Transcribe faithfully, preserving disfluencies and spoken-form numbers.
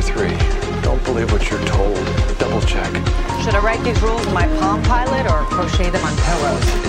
three. Don't believe what you're told. Double check. Should I write these rules in my Palm Pilot or crochet them on pillows?